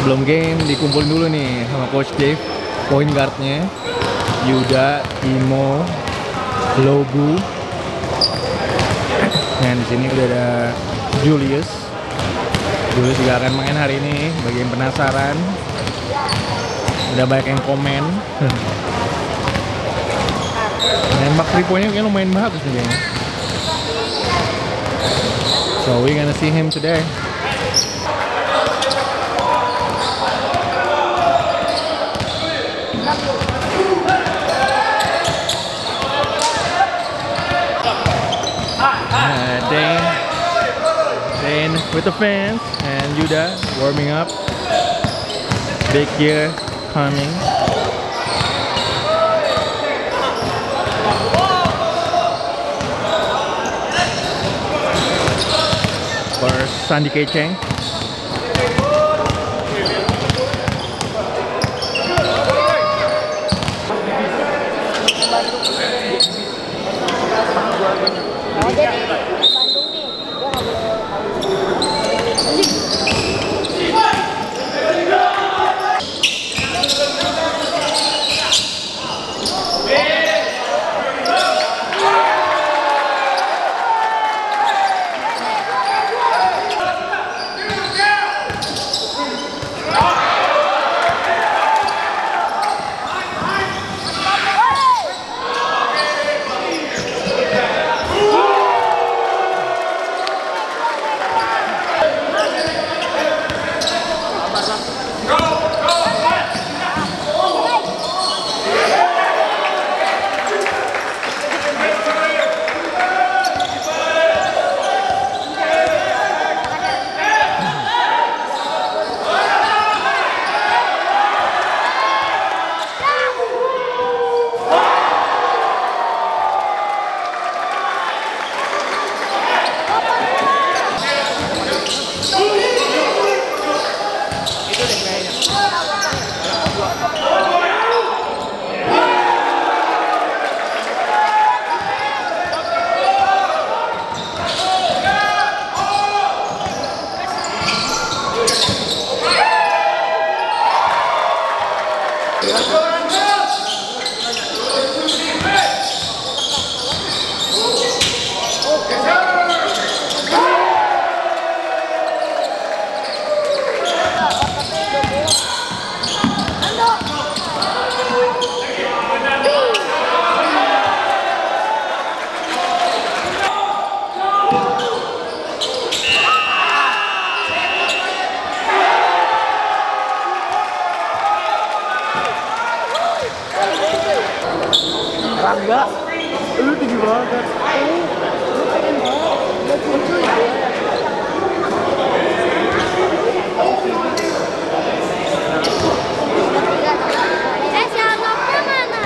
Sebelum game dikumpulin dulu nih sama Coach Dave, point guardnya Yuda, Imo, Logu. Nah di sini udah ada Julius. Julius juga akan main hari ini. Bagi yang penasaran, udah banyak yang komen. Nembak 3 pointnya kayaknya lumayan bagus nih kayaknya. So we gonna see him today. Dane with the fans and Yuda warming up. Big year coming. For Sandy Kecheng. Rangga, lu tinggi banget. Lu pengen banget. Shalomnya mana?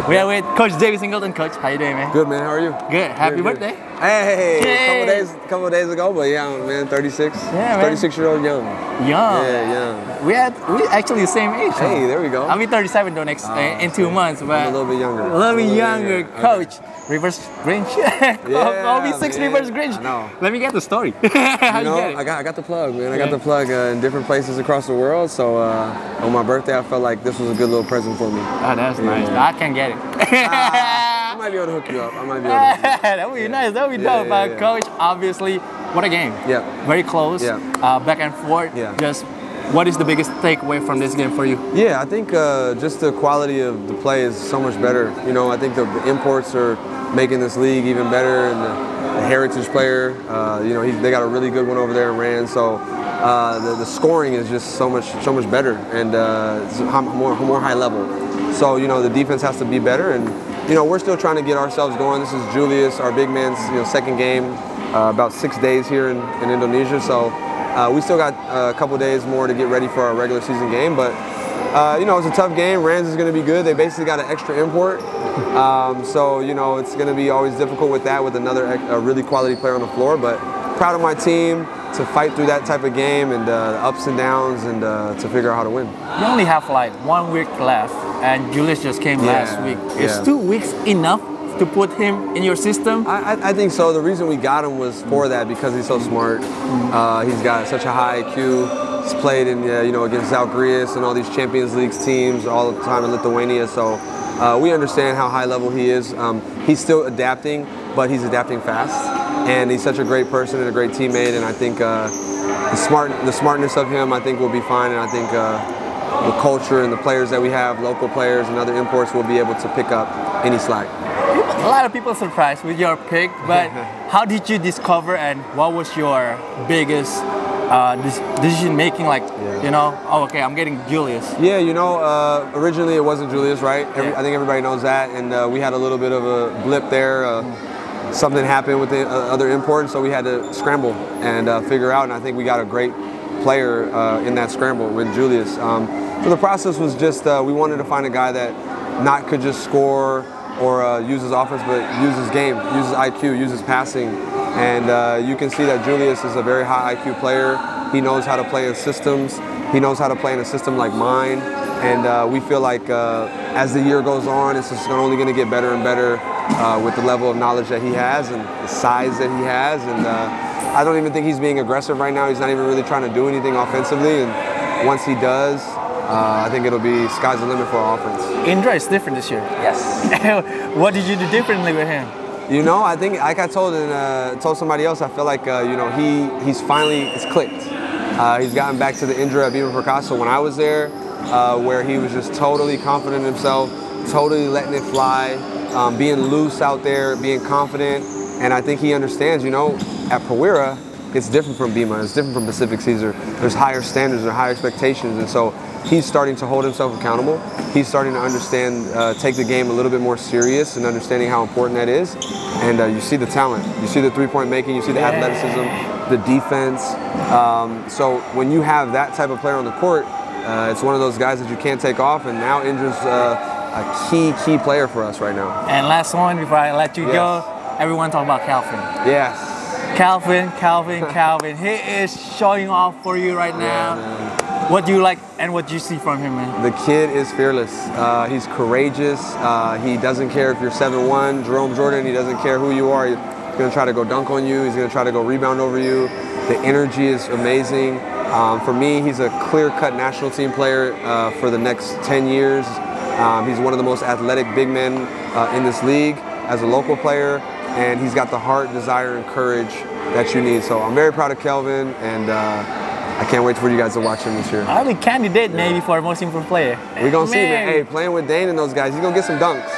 We are with Coach David Singleton. Coach, how you doing, man? Good, man. How are you? Good. Happy Good. birthday. Hey, Yay. couple of days ago, but yeah, man, 36. Yeah, man. 36-year-old young. Young. Yeah, young. We actually the same age. huh? Hey, there we go. I'll be 37 though in 2 months, but I'm a little bit younger. A little bit younger. Coach, reverse Grinch. I'll be 6 man. reverse Grinch. I know. Let me get the story. How You know, get it? I got the plug, man. I got the plug in different places across the world. So on my birthday, I felt like this was a good little present for me. Oh, that's nice. I can get it. I might be able to hook you up. I might be able to hook you up. That would be nice. That would be Yeah, dope. yeah, yeah. Coach, obviously, what a game. Yeah. Very close. Yeah. Back and forth. Yeah. Just what is the biggest takeaway from this game for you? Yeah, I think just the quality of the play is so much better. You know, I think the imports are making this league even better, and the heritage player, you know, they got a really good one over there in Rand. So the scoring is just so much better, and it's more high level. So you know, the defense has to be better, and you know, we're still trying to get ourselves going. This is Julius, our big man's second game, about 6 days here in Indonesia. So we still got a couple days more to get ready for our regular season game, but. You know, it's a tough game. Rans is going to be good. They basically got an extra import. So, you know, it's going to be always difficult with that, with a really quality player on the floor. But proud of my team to fight through that type of game and ups and downs and to figure out how to win. You only have like 1 week left, and Julius just came last week. Is 2 weeks enough to put him in your system? I think so. The reason we got him was for that, because he's so smart. He's got such a high IQ. He's played in, you know, against Zalgiris and all these Champions League teams all the time in Lithuania. So we understand how high level he is. He's still adapting, but he's adapting fast. And he's such a great person and a great teammate. And I think the smartness of him, I think, will be fine. And I think the culture and the players that we have, local players and other imports, will be able to pick up any slack. A lot of people surprised with your pick, but how did you discover, and what was your biggest decision making, like, you know, oh, okay, I'm getting Julius? Yeah, you know, originally it wasn't Julius, right? I think everybody knows that, and we had a little bit of a blip there. Something happened with the other import, so we had to scramble and figure out, and I think we got a great player in that scramble with Julius. So the process was just, we wanted to find a guy that not could just score or use his offense, but use his game, use his IQ, use his passing. And you can see that Julius is a very high IQ player. He knows how to play in systems. He knows how to play in a system like mine. And we feel like as the year goes on, it's just only going to get better and better with the level of knowledge that he has and the size that he has. And I don't even think he's being aggressive right now. He's not even really trying to do anything offensively. And once he does, I think it'll be sky's the limit for our offense. Indra is different this year. Yes. What did you do differently with him? You know, I think, like I told somebody else, I feel like you know, he's finally, it's clicked. He's gotten back to the Indra at Bima Perkasa when I was there, where he was just totally confident in himself, totally letting it fly, being loose out there, being confident. And I think he understands, you know, at Prawira, it's different from Bima, it's different from Pacific Caesar. There's higher standards, there's higher expectations, and so he's starting to hold himself accountable. He's starting to understand, take the game a little bit more serious and understanding how important that is. And you see the talent, you see the three-point making, you see the athleticism, the defense. So when you have that type of player on the court, it's one of those guys that you can't take off. And now Indra's a key player for us right now. And last one before I let you go, everyone talk about Calvin. Yes. Calvin. He is showing off for you right now. Yeah, what do you like and what do you see from him, man? The kid is fearless. He's courageous. He doesn't care if you're 7'1", Jerome Jordan. He doesn't care who you are. He's going to try to go dunk on you. He's going to try to go rebound over you. The energy is amazing. For me, he's a clear-cut national team player for the next 10 years. He's one of the most athletic big men in this league as a local player. And he's got the heart, desire, and courage that you need. So I'm very proud of Kelvin, and I can't wait for you guys to watch him this year. I'll be candidate maybe for most improved player. We're going to see, man. Hey, playing with Dane and those guys, he's going to get some dunks.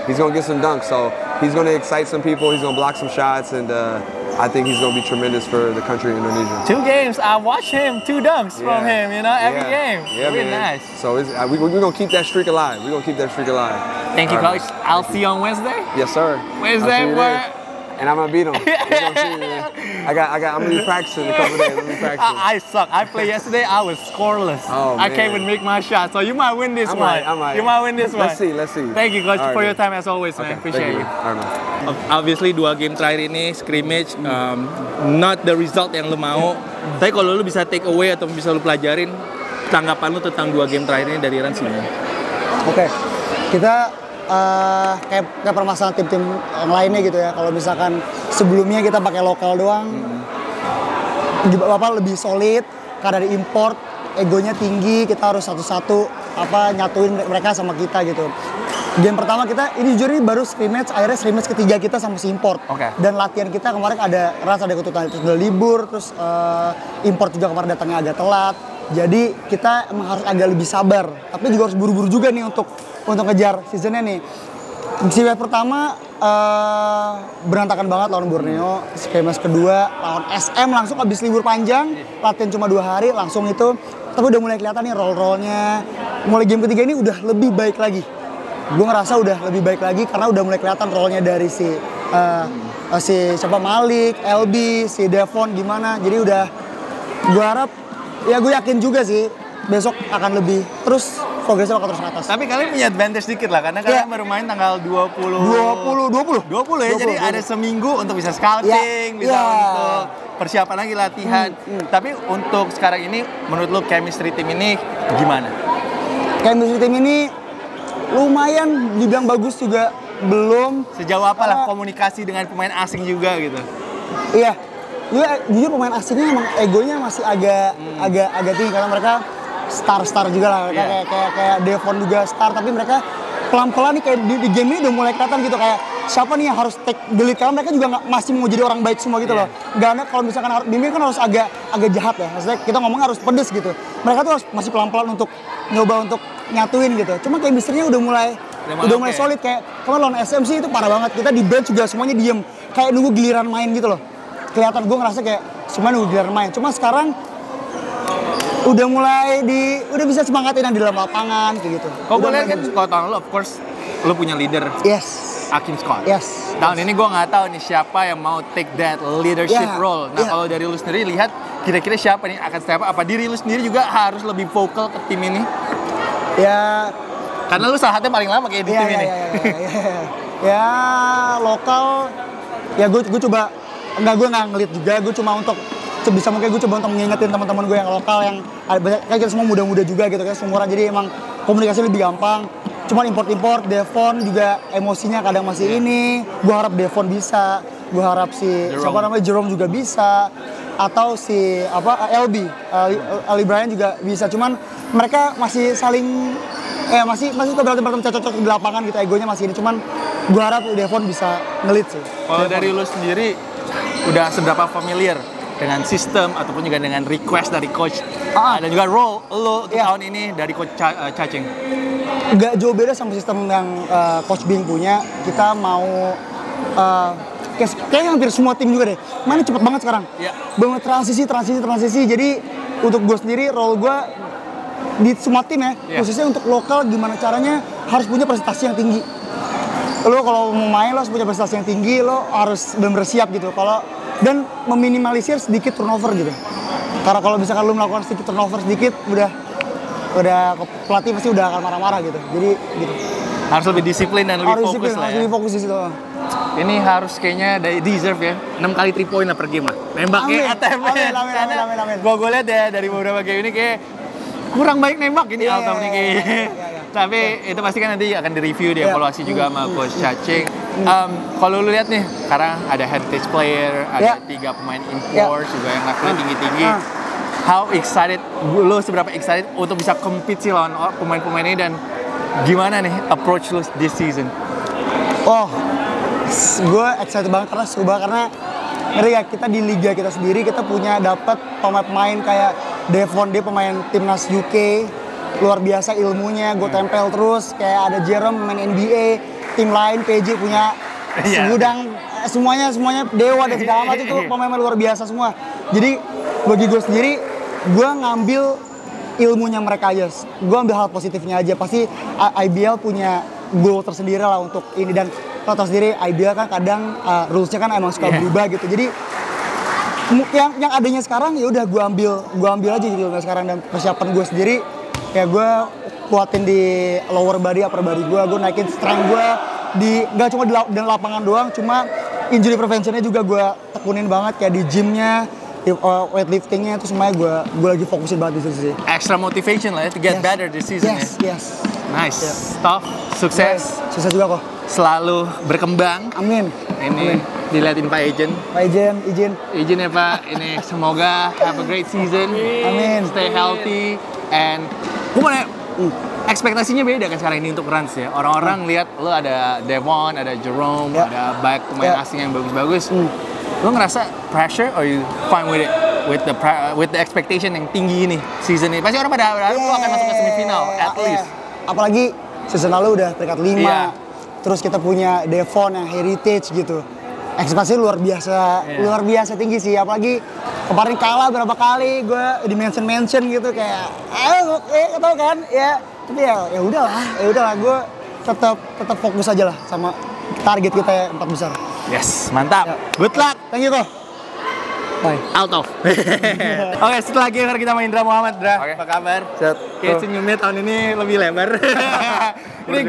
So he's going to excite some people. He's going to block some shots, and I think he's going to be tremendous for the country of Indonesia. 2 games, I watched him, 2 dunks from him, you know, every game. Yeah, really man. nice. So we're going to keep that streak alive. We're going to keep that streak alive. Thank you, Coach. I'll see you on Wednesday. Yes, sir. Wednesday, and I'm gonna beat him. You know what I'm saying, man? I'm gonna be practicing a couple days. I suck. I played yesterday. I was scoreless. Oh, I can't man. even make my shot. So you might win this one. I might. You might win this one. Let's see. Thank you, coach, All right, for your man. time as always, man. Appreciate you. All right, man. Obviously 2 game terakhir ini scrimmage, not the result yang lu mau. Tapi kalau lu bisa take away atau bisa lu pelajarin, tanggapan lu tentang 2 game terakhir ini dari Ran gimana? Oke, kita kayak permasalahan tim-tim yang lainnya gitu ya. Kalau misalkan sebelumnya kita pakai lokal doang, lebih solid. Karena ada import, egonya tinggi, kita harus satu-satu nyatuin mereka sama kita gitu. Game pertama kita, ini jujur ini baru scrimmage, akhirnya scrimmage ketiga kita sama si import. Dan latihan kita kemarin ada ketutupan, terus udah libur, terus import juga kemarin datangnya agak telat. Jadi kita emang harus agak lebih sabar, tapi juga harus buru-buru juga nih untuk ngejar seasonnya nih. Si wave pertama berantakan banget lawan Borneo. Scrimmage kedua lawan SM langsung habis libur panjang, latihan cuma 2 hari langsung itu. Tapi udah mulai kelihatan nih roll-rollnya. Mulai game ketiga ini udah lebih baik lagi. Gue ngerasa udah lebih baik lagi karena udah mulai kelihatan rollnya dari si Malik, LB, si Devon gimana. Jadi udah gue harap, ya gue yakin juga sih besok akan lebih terus progresnya bakal terus ke atas. Tapi kalian punya advantage dikit lah karena kalian baru main tanggal 20 ya. Jadi ada seminggu untuk bisa scouting, bisa untuk persiapan lagi latihan. Tapi untuk sekarang ini menurut lu chemistry tim ini gimana? Chemistry tim ini lumayan, dibilang bagus juga belum. Sejauh apa lah komunikasi dengan pemain asing juga gitu? Iya, jujur pemain asingnya emang egonya masih agak tinggi karena mereka star juga lah, kayak Devon juga star, tapi mereka pelan-pelan nih kayak di game ini udah mulai kelihatan gitu kayak siapa nih yang harus take the lead, karena mereka juga masih mau jadi orang baik semua gitu loh. Gak ada kalau misalkan Bimir kan harus agak jahat ya, maksudnya kita ngomong harus pedes gitu. Mereka tuh harus masih pelan-pelan untuk nyoba untuk nyatuin gitu. Cuma kayak misternya udah mulai solid, kayak kemarin lawan SMC itu parah banget. Kita di bench juga semuanya diem, kayak nunggu giliran main gitu loh. Kelihatan gue ngerasa kayak semua nunggu giliran main. Cuma sekarang udah bisa semangatin yang di dalam lapangan kayak gitu. Kau boleh kan Scott tahun lo, of course lo punya leader. Yes. Akim Scott. Yes. Tahun ini gue nggak tahu nih siapa yang mau take that leadership role. Nah kalau dari lu sendiri lihat kira-kira siapa nih akan step up? Apa diri lu sendiri juga harus lebih vokal ke tim ini? Ya. Karena lu salah satunya paling lama kayak di tim ini. Ya lokal. Ya gue coba. Gue nggak ngelit juga. Gue cuma untuk sebisa mungkin gue coba untuk mengingetin teman-teman gue yang lokal yang kayak kita semua muda-muda juga gitu kan, semua orang, jadi emang komunikasi lebih gampang. Cuman import Devon juga emosinya kadang masih ini. Gue harap Devon bisa, gue harap si Jerome juga bisa, atau si LB Ali Bryan juga bisa. Cuman mereka masih saling masih berantem cocok di lapangan gitu, egonya masih ini. Cuman gue harap Devon bisa ngelit sih. Kalau dari lu sendiri udah seberapa familiar dengan sistem ataupun juga dengan request dari coach dan juga role lo tahun ini dari coach Cacing? Gak jauh beda sama sistem yang coach Bing punya. Kita mau kayaknya hampir semua tim juga deh. Mana cepet banget sekarang. Banget transisi. Jadi untuk gue sendiri, role gue di semua tim ya, khususnya untuk lokal, gimana caranya harus punya prestasi yang tinggi. Lo kalau mau main lo harus punya prestasi yang tinggi, lo harus benar-benar siap gitu. Dan meminimalisir sedikit turnover gitu. Karena kalau misalkan lo melakukan sedikit turnover sedikit, udah pelatih pasti udah akan marah-marah gitu. Jadi gitu. Harus lebih disiplin dan lebih fokus lah ya. Harus lebih fokus di situ. Ini harus kayaknya deserve ya. 6 kali 3 point lah per game lah. Nembaknya ATM. Amin. Gue lihat ya dari beberapa game ini kayak kurang baik nembak ini Altam nih kayaknya. Tapi itu pasti kan nanti akan direview, dievaluasi juga sama Coach Cacing. Kalau lu lihat nih, sekarang ada heritage player, ada 3 pemain import juga yang levelnya tinggi-tinggi. How excited, lu seberapa excited untuk bisa compete sih lawan pemain-pemain ini, dan gimana nih approach lu this season? Gue excited banget karena seru banget, karena ngeri ya, kita di liga kita sendiri kita punya dapat pemain kayak Devon, dia pemain timnas UK, luar biasa ilmunya, gue tempel terus. Kayak ada Jerome main NBA, tim lain PJ punya segudang semuanya dewa dan segala macam itu pemain luar biasa semua. Jadi bagi gue sendiri, gue ngambil ilmunya mereka aja, gue ambil hal positifnya aja. Pasti IBL punya goal tersendiri lah untuk ini, dan lo tau sendiri IBL kan kadang rules-nya kan emang suka berubah gitu. Jadi yang adanya sekarang ya udah gue ambil aja gitu sekarang. Dan persiapan gue sendiri ya gue kuatin di lower body, upper body gue naikin strength gue nggak cuma di lapangan doang, cuma injury preventionnya juga gue tekunin banget kayak di gymnya, weightliftingnya itu semuanya gue lagi fokusin banget di situ sih. Extra motivation lah ya to get better this season Yes. Nice. Tough, sukses. Sukses juga kok. Selalu berkembang. Amin. Ini diliatin Pak Ejen. Pak Ejen, izin ya Pak. Ini semoga have a great season. Amin. Stay healthy and gue mau nanya, ekspektasinya beda kan sekarang ini untuk Rans ya. Orang-orang lihat lo ada Devon, ada Jerome, ada banyak pemain asing yang bagus-bagus. Lo ngerasa pressure or you fine with it? With the expectation yang tinggi ini season ini. Pasti orang pada berharap lo akan masuk ke semifinal at least. Apalagi season lalu udah peringkat 5. Terus kita punya Devon yang heritage gitu. Ekspektasi luar biasa tinggi sih. Apalagi kemarin kalah berapa kali gue di mention gitu kayak tau kan ya. Tapi ya udahlah gue tetap fokus aja lah sama target kita ya 4 besar. Yes, mantap. Good luck. Thank you kok. Bye. Out of. Oke, setelah game kita main Indra Muhammad, Dra. Apa kabar? Set. Kayak senyumnya tahun ini lebih lebar. Ini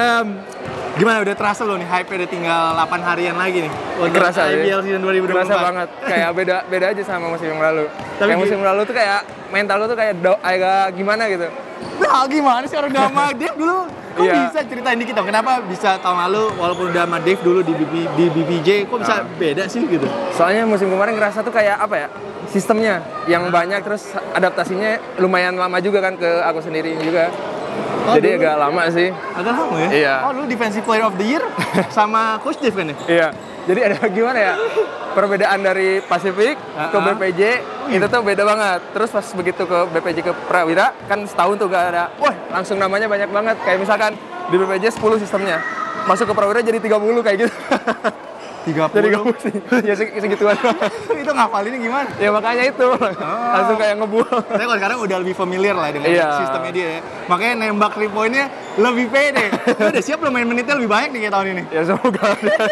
gimana udah terasa lo nih hype-nya udah tinggal 8 harian lagi nih untuk kerasa IBL season 2024. Kerasa banget. Kayak beda aja sama musim yang lalu. Kayak musim lalu tuh kayak mental lo tuh kayak agak gimana gitu. Nah, gimana sih orang sama Dave dulu? Kok bisa ceritain dikit dong, kenapa bisa tahun lalu walaupun udah sama Dave dulu di BBJ, kok bisa beda sih gitu? Soalnya musim kemarin ngerasa tuh kayak apa ya, sistemnya yang banyak, terus adaptasinya lumayan lama juga kan ke aku sendiri juga. Jadi agak lama sih. Agak lama ya? Iya. Oh, dulu Defensive Player of the Year sama Coach Dave kan ya? Iya. Jadi ada gimana ya, perbedaan dari Pacific ke BPJ itu tuh beda banget. Terus pas begitu ke BPJ ke Prawira, kan setahun tuh gak ada, wah langsung namanya banyak banget. Kayak misalkan di BPJ 10 sistemnya, masuk ke Prawira jadi 30 kayak gitu. 30? Jadi sih, ya segituan. Itu ngapalinnya gimana? Ya makanya itu, langsung kayak ngebuang. Saya kalau sekarang udah lebih familiar lah dengan sistemnya dia ya. Makanya nembak 3 pointnya lebih pede. Lu udah siap lo main menitnya lebih banyak nih kayak tahun ini? Ya semoga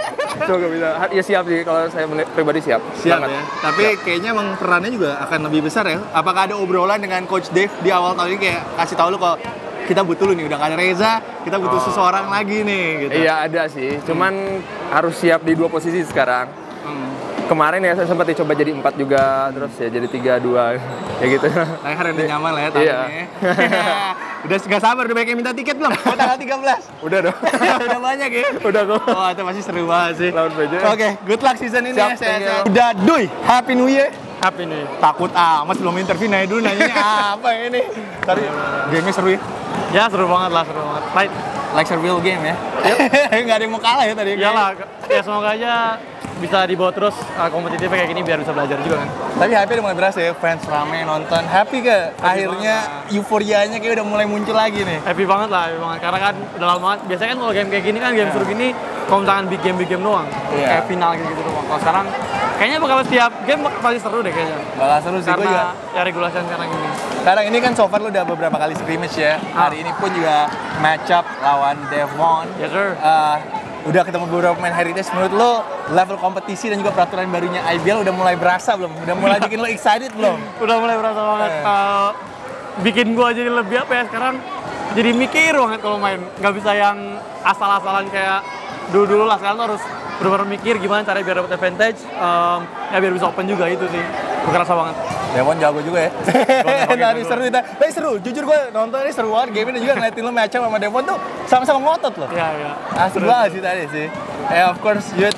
bisa. Ya siap sih, kalau saya pribadi siap. Siap banget. Ya? Tapi kayaknya emang perannya juga akan lebih besar ya. Apakah ada obrolan dengan Coach Dave di awal tahun ini kayak kasih tahu lu kalau kita butuh lu nih, udah gak ada Reza, kita butuh seseorang lagi nih gitu. Iya ada sih, cuman harus siap di 2 posisi sekarang. Kemarin ya saya sempat dicoba jadi 4 juga, terus ya jadi 3-2 ya gitu. Leher udah nyaman lah ya tahun ini. Udah gak sabar, udah banyak yang minta tiket belum? Buat tanggal 13? Udah dong. Udah banyak ya? Udah kok. Oh itu masih seru banget sih. Lawan PJ. Oke, good luck season ini ya. Siap, Udah Duy, Happy New Year. Happy nih. Takut amat belum interview nanya dulu nanyanya apa ini. Tadi game-nya seru ya? Ya seru banget lah, seru banget. Fight. Like real game ya? Nggak ada yang mau kalah ya tadi? Iyalah, ya semoga aja bisa dibawa terus kompetitifnya kayak gini biar bisa belajar juga kan. Tapi hype udah mulai berasa ya, fans rame nonton. Happy ke? Akhirnya euforianya kayak udah mulai muncul lagi nih. Happy banget lah, karena kan udah lama banget. Biasanya kan kalau game kayak gini kan, game seru gini, kalau misalkan big game doang. Kayak final gitu doang. Kalau sekarang kayaknya bakal setiap game pasti seru deh kayaknya. Bakal seru sih gue juga. Ya regulasi sekarang ini. Sekarang ini kan so far lu udah beberapa kali scrimmage ya. Hari ini pun juga match up lawan Devon. Yes sir. Udah ketemu beberapa pemain heritage. Menurut lo level kompetisi dan juga peraturan barunya IBL udah mulai berasa belum? Udah mulai bikin lo excited belum? Udah mulai berasa banget. Bikin gua jadi lebih apa ya sekarang? Jadi mikir banget kalau main. Nggak bisa yang asal-asalan kayak dulu lah. Sekarang tuh harus benar-benar mikir gimana caranya biar dapat advantage. Ya biar bisa open juga itu sih. Gue kerasa banget. Devon jago juga ya. Tadi seru kita. Tapi seru, jujur gue nonton ini seru banget game ini juga ngeliatin lo match up sama Devon tuh sama-sama ngotot loh. Iya. Asli banget sih tadi sih. Of course, Yud.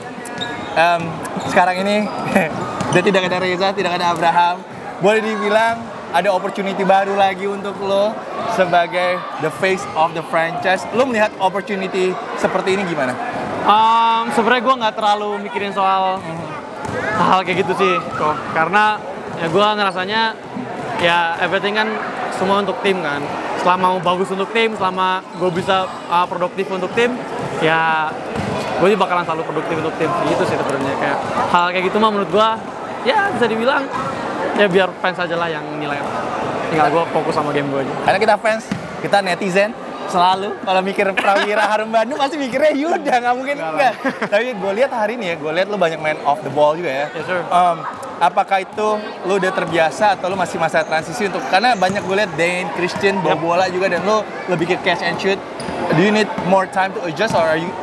Sekarang ini udah tidak ada Reza, tidak ada Abraham. Boleh dibilang ada opportunity baru lagi untuk lo sebagai the face of the franchise. Lo melihat opportunity seperti ini gimana? Sebenarnya gue nggak terlalu mikirin soal hal kayak gitu sih, kok. Karena ya gue ngerasanya ya everything kan semua untuk tim kan. Selama mau bagus untuk tim, selama gue bisa produktif untuk tim, ya gue juga bakalan selalu produktif untuk tim. Gitu sih sebenarnya, kayak hal kayak gitu mah menurut gue ya bisa dibilang ya biar fans aja lah yang nilai. Tinggal gue fokus sama game gue aja. Karena kita fans, kita netizen, selalu kalau mikir Prawira Harum Bandung pasti mikirnya Yuda, nggak mungkin enggak. Tapi gue lihat hari ini ya, gue lihat lu banyak main off the ball juga ya. Yes, sir. Apakah itu lu udah terbiasa atau lu masih masa transisi untuk, karena banyak gue lihat Dane, Christian bawa bola juga dan lu lebih ke catch and shoot. Do you need more time to adjust or are you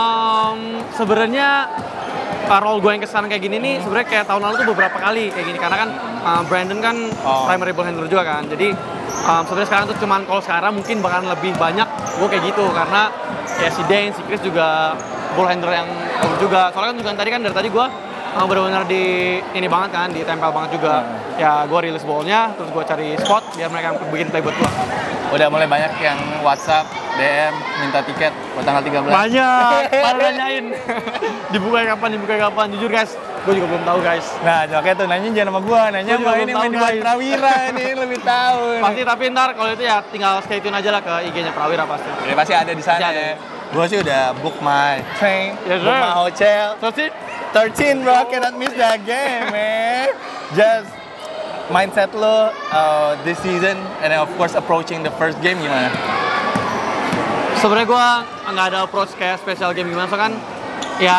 Sebenarnya role gue yang kesana kayak gini nih sebenarnya kayak tahun lalu tuh beberapa kali kayak gini karena kan Brandon kan primary ball handler juga kan, jadi sebenarnya sekarang tuh cuman kalau sekarang mungkin bakalan lebih banyak gue kayak gitu karena ya si Dane, si Chris juga ball handler yang bagus juga, soalnya kan juga tadi kan dari tadi gue benar-benar di ini banget kan, ditempel banget juga. Ya gue rilis ballnya, terus gue cari spot biar mereka bikin play buat gue. udah mulai banyak yang WhatsApp, DM, minta tiket buat tanggal 13? Banyak, pada nanyain dibuka kapan, jujur guys, gue juga belum tahu guys. Nah, makanya tuh nanya jangan sama gua, nanya Gua juga sama belum ini tahu, main di guys. Prawira ini lebih tahu. Pasti tapi ntar kalau itu ya tinggal stay tune aja lah ke IG-nya Prawira pasti. Ya, pasti ada di sana. Pasti ada. Ya. Gua sih udah book my train, Yes, book sir. my hotel. Terus sih 13 bro, cannot miss that game, man. Just mindset lo this season and then of course approaching the first game gimana? sebenarnya gue nggak ada approach kayak special game gimana, so kan ya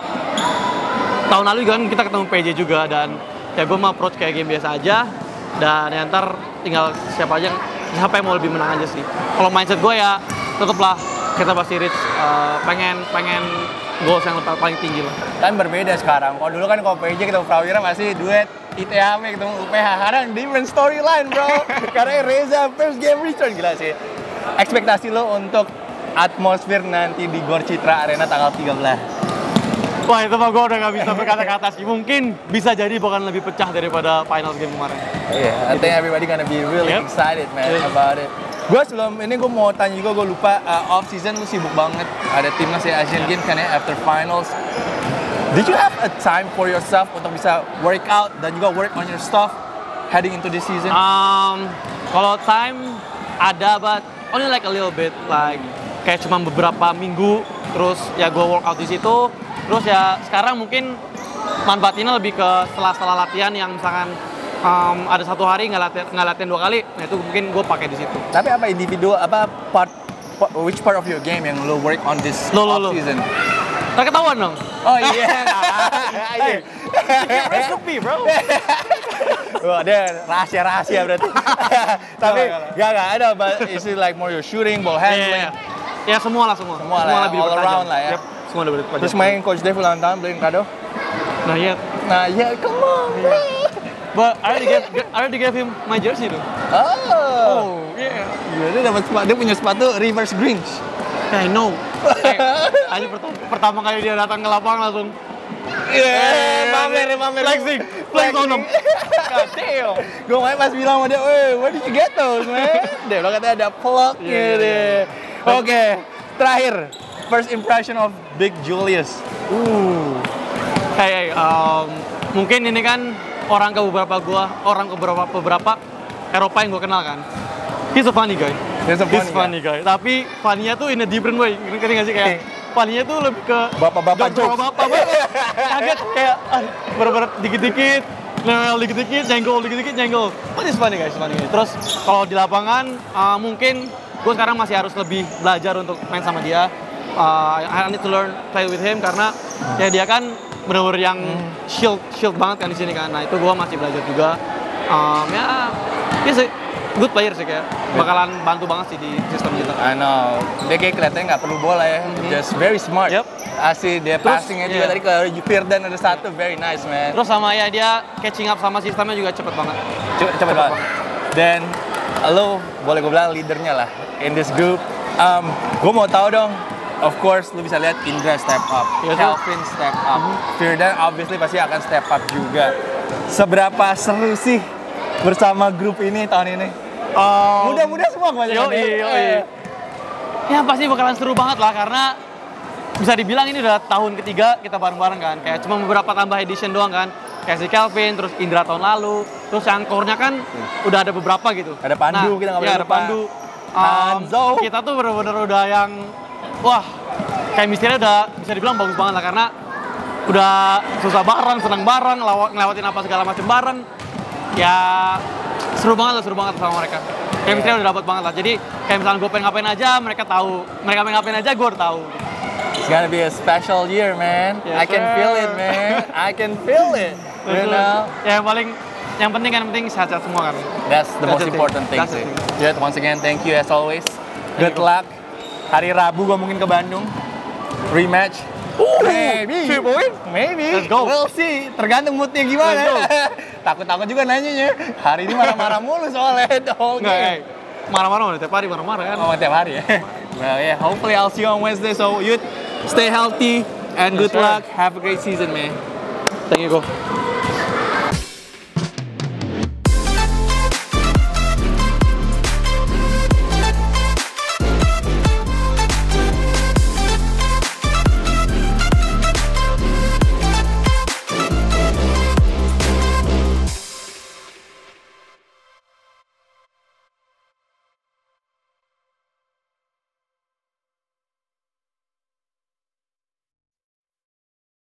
tahun lalu juga kan kita ketemu PJ juga dan ya gue mau approach kayak game biasa aja dan ya ntar tinggal siapa yang mau lebih menang aja sih. Kalau mindset gue ya tetaplah kita pasti reach pengen goals yang paling tinggi lah. Kan berbeda sekarang. Kalau dulu kan kalau PJ ketemu Prawira masih duet ITHM ketemu UPH. Sekarang different storyline bro. Karena Reza first game return, gila sih. Ekspektasi lo untuk atmosfer nanti di Gor Citra Arena tanggal 13? Wah itu mah gue udah gak bisa berkata-kata sih. Mungkin bisa jadi bahkan lebih pecah daripada finals game kemarin. Yeah, I think everybody gonna be really excited man about it. Gue sebelum ini gue mau tanya juga, gue lupa off season lu sibuk banget. Ada timnas ya Asian Games kan ya after finals. Did you have a time for yourself untuk bisa work out dan juga work on your stuff heading into this season? Kalau time ada, but only like a little bit, like kayak cuma beberapa minggu. Terus ya gue workout di situ. Terus ya sekarang mungkin manfaatinnya lebih ke setelah latihan yang misalkan ada satu hari nggak latihan 2 kali, nah itu mungkin gue pakai di situ. Tapi apa individu, apa which part of your game yang lo work on this off season? Ntar ketahuan dong. Oh iya. Hey, recipe bro. Wah, ada rahasia berarti. Tapi nggak ada. But is it like more your shooting, ball handling? Ya semua lah. Semua lah, lebih all bertajam. around lah ya. Yep, semua lebih bertajam. Terus main Coach Dave ulang tahun beliin kado? Nah ya. Nah ya, come on bro. But I already gave him my jersey tuh. Oh Yeah. dia dapat dia punya sepatu reverse Grinch. I know. Aja pertama kali dia datang ke lapangan langsung. Pamer. Flexing on him. God damn. Gue main pas bilang sama dia, where did you get those, man? Dia bilang katanya ada plug-nya deh. Oke, terakhir. First impression of Big Julius. Hey, mungkin ini kan orang ke beberapa Eropa yang gue kenal kan. He's a funny guy. He's a funny guy. Tapi funny-nya tuh in a different way. Ngerti nggak sih kayak funny-nya tuh lebih ke Bapak-bapak jokes. Bapak kaget kayak bener-bener dikit-dikit nengol dikit-dikit, nyenggol. But it's funny guys, funny. Terus kalau di lapangan mungkin gue sekarang masih harus lebih belajar untuk main sama dia. I need to learn play with him karena ya dia kan bener-bener yang shield banget kan di sini kan. Nah itu gue masih belajar juga. Dia sih good player sih kayak bakalan bantu banget sih di sistem kita. I know. Dia kayak kelihatannya nggak perlu bola ya. Just very smart. Yep. Asli dia passingnya juga tadi ke Firdan ada satu, very nice man. Terus sama ya dia catching up sama sistemnya juga cepet banget. Cepet banget. Dan lo boleh gue bilang leadernya lah in this group. Gue mau tahu dong. Of course, lu bisa lihat Indra step up, Kelvin step up, Firdan obviously pasti akan step up juga. Seberapa seru sih bersama grup ini tahun ini? Mudah-mudah semua kebanyakan. Yoi. Ya pasti bakalan seru banget lah karena bisa dibilang ini udah tahun ketiga kita bareng-bareng kan. Kayak cuma beberapa tambah edition doang kan. Kayak si Kelvin, terus Indra tahun lalu, terus yang core-nya kan udah ada beberapa gitu. Ada Pandu, kita nggak boleh ada lupa. Pandu. Hanzo. Kita tuh bener-bener udah yang wah, kayak misterinya udah bisa dibilang bagus banget lah karena udah susah bareng, senang bareng, ngelewatin apa segala macam bareng. Ya seru banget sama mereka. chemistry udah dapat banget lah. Jadi kayak misalnya gue pengen ngapain aja, mereka tahu. Mereka pengen ngapain aja, gue tahu. It's gonna be a special year, man. Yes, I can feel it, man. I can feel it. You know? Ya yang penting sehat-sehat semua kan. That's the most important thing sih. Jet, once again, thank you as always. Good luck. Hari Rabu gue mungkin ke Bandung. Rematch. Maybe. Maybe. Let's go. We'll see. Tergantung moodnya gimana. Takut-takut juga nanyanya. Hari ini marah-marah mulu soalnya. Nggak, marah-marah tiap hari marah-marah kan. Oh, tiap hari ya. Well, yeah. Hopefully I'll see you on Wednesday. So, you stay healthy and good luck. Have a great season, man. Thank you, Go.